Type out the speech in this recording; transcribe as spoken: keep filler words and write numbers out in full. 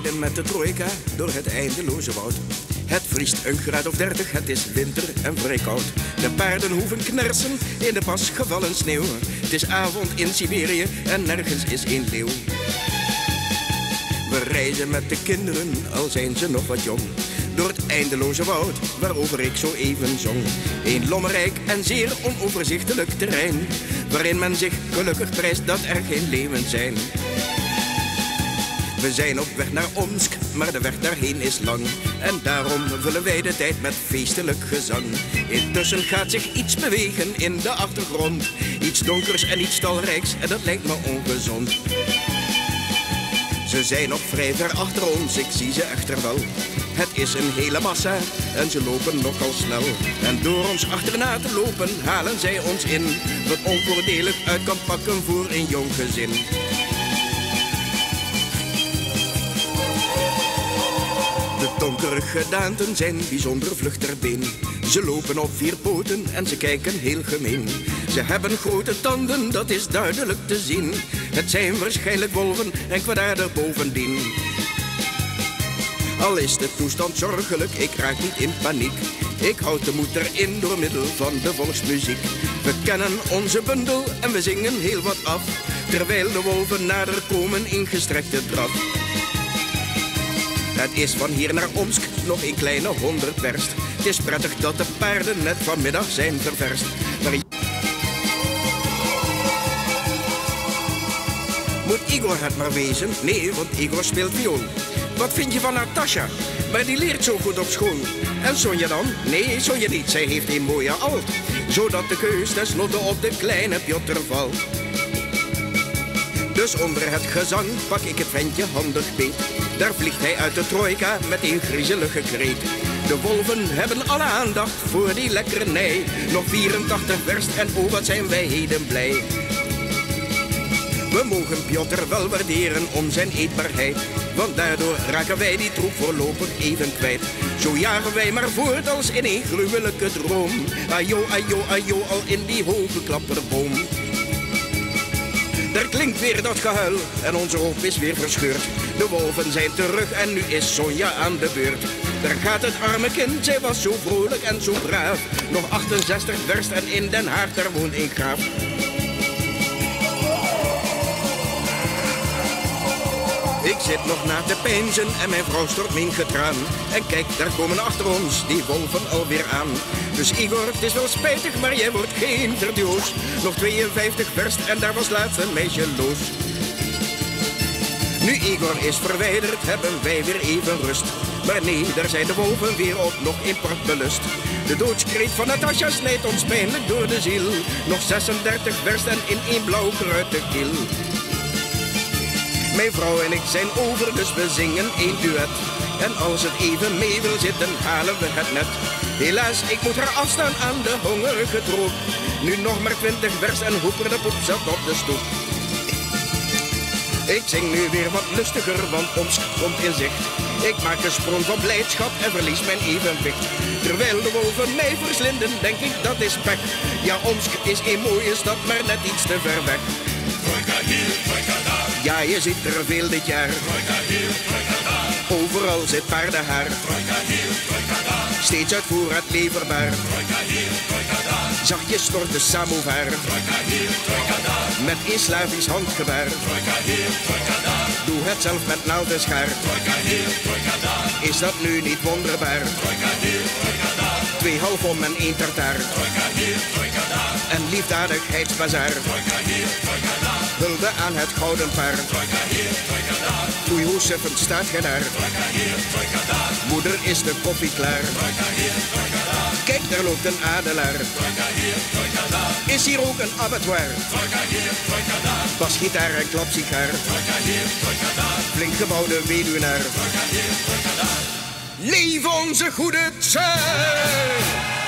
rijden met de trojka door het eindeloze woud. Het vriest een graad of dertig, het is winter en vrij koud. De paarden hoeven knersen in de pas gevallen sneeuw. Het is avond in Siberië en nergens is een leeuw. We reizen met de kinderen, al zijn ze nog wat jong, door het eindeloze woud waarover ik zo even zong. Een lommerrijk en zeer onoverzichtelijk terrein, waarin men zich gelukkig prijst dat er geen leeuwen zijn. We zijn op weg naar Omsk, maar de weg daarheen is lang. En daarom vullen wij de tijd met feestelijk gezang. Intussen gaat zich iets bewegen in de achtergrond. Iets donkers en iets talrijks en dat lijkt me ongezond. Ze zijn nog vrij ver achter ons, ik zie ze echter wel. Het is een hele massa en ze lopen nogal snel. En door ons achterna te lopen halen zij ons in, wat onvoordelig uit kan pakken voor een jong gezin. De donkere gedaanten zijn bijzonder vlug ter been. Ze lopen op vier poten en ze kijken heel gemeen. Ze hebben grote tanden, dat is duidelijk te zien. Het zijn waarschijnlijk wolven en kwaadaardig bovendien. Al is de toestand zorgelijk, ik raak niet in paniek. Ik houd de moed erin door middel van de volksmuziek. We kennen onze bundel en we zingen heel wat af, terwijl de wolven nader komen in gestrekte draf. Het is van hier naar Omsk nog een kleine honderd werst. Het is prettig dat de paarden net vanmiddag zijn ververst. Maar moet Igor het maar wezen? Nee, want Igor speelt viool. Wat vind je van Natasja? Maar die leert zo goed op school. En Sonja dan? Nee, Sonja niet. Zij heeft een mooie alt. Zodat de keus tenslotte op de kleine Piotr valt. Dus onder het gezang pak ik het ventje handig beet. Daar vliegt hij uit de trojka met een griezelige kreet. De wolven hebben alle aandacht voor die lekkernij. Nog vierentachtig verst en oh wat zijn wij heden blij. We mogen Piotr wel waarderen om zijn eetbaarheid, want daardoor raken wij die troep voorlopig even kwijt. Zo jagen wij maar voort als in een gruwelijke droom. Ajo, ajo, ajo, al in die hoge klapperboom. Daar klinkt weer dat gehuil en onze hoop is weer verscheurd. De wolven zijn terug en nu is Sonja aan de beurt. Daar gaat het arme kind, zij was zo vrolijk en zo braaf. Nog achtenzestig verst en in Den Haag, daar woont een graaf. Ik zit nog na te peinzen en mijn vrouw stort mijn getraan. En kijk, daar komen achter ons die wolven alweer aan. Dus Igor, het is wel spijtig, maar jij wordt geen verdioos. Nog tweeënvijftig verst en daar was laatst een meisje los. Nu Igor is verwijderd, hebben wij weer even rust. Maar nee, daar zijn de wolven weer op, nog in prachtbelust. De doodskreet van Natasja snijdt ons pijnlijk door de ziel. Nog zesendertig verst en in één blauw geruite keel. Mijn vrouw en ik zijn over, dus we zingen één duet. En als het even mee wil zitten, halen we het net. Helaas, ik moet haar afstaan aan de hongerige troep. Nu nog maar twintig vers en Hoeper de poep zat op de stoep. Ik zing nu weer wat lustiger, want Omsk komt in zicht. Ik maak een sprong van blijdschap en verlies mijn evenwicht. Terwijl de wolven mij verslinden, denk ik dat is pek. Ja, Omsk is een mooie stad, maar net iets te ver weg. Trojka hier, trojka daar. Ja, je ziet er veel dit jaar. Trojka hier, trojka daar. Overal zit paardenhaar. Trojka hier, trojka daar. Steeds uit voorraad leverbaar. Trojka hier, trojka daar. Zachtjes stort de samovar. Trojka hier, trojka daar. Met een Slavisch handgebaar. Trojka hier, trojka daar. Doe het zelf met naald en schaar. Trojka hier, trojka daar. Is dat nu niet wonderbaar? Trojka hier, trojka daar. Twee halfom en één tartaar. Trojka hier, trojka daar. En liefdadigheidsbazaar. Trojka hier, trojka daar. Hulde aan het gouden paard. Trojka hier, trojka daar. Oei, hoe suffend staat gij daar? Trojka hier, trojka daar. Moeder, is de koffie klaar? Trojka hier, trojka daar. Kijk, daar loopt een adelaar. Trojka hier, trojka daar. Is hier ook een abattoir? Trojka hier, trojka daar. Basgitaar en klapsigaar. Trojka hier, trojka daar. Flink gebouwde weduwnaar. Trojka hier, trojka daar. Leef onze goede Tsar!